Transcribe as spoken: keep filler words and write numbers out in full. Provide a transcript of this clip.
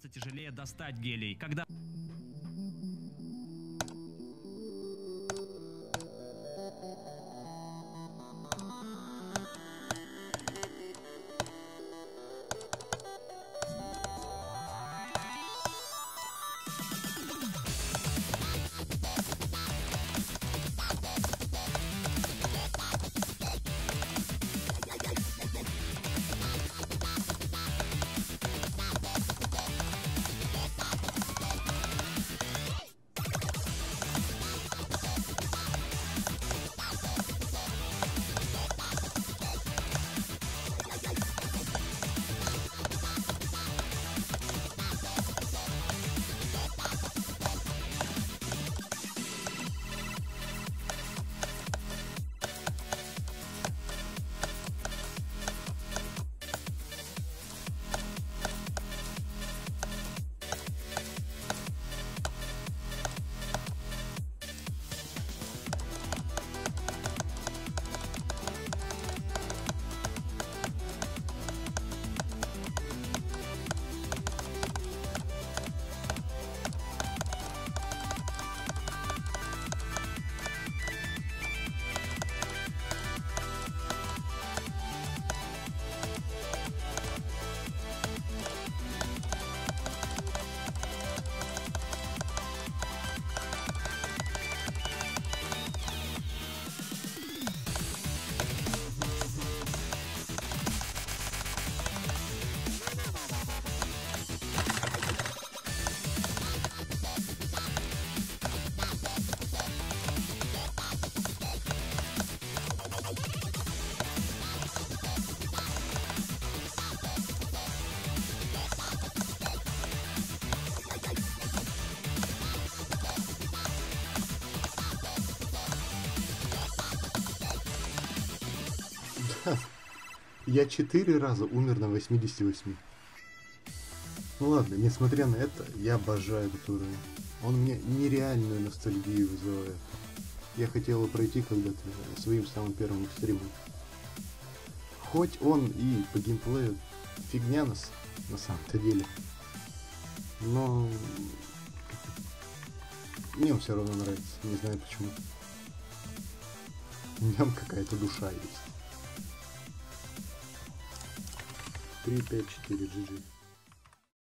становится тяжелее достать гелий. Когда... Я четыре раза умер на восьмидесяти восьми. Ну ладно, несмотря на это, я обожаю этот уровень. Он мне нереальную ностальгию вызывает. Я хотел его пройти когда-то своим самым первым стримом. Хоть он и по геймплею фигня нас на самом-то деле, но мне он все равно нравится, не знаю почему. В нем какая-то душа есть. три пять четыре джи джи.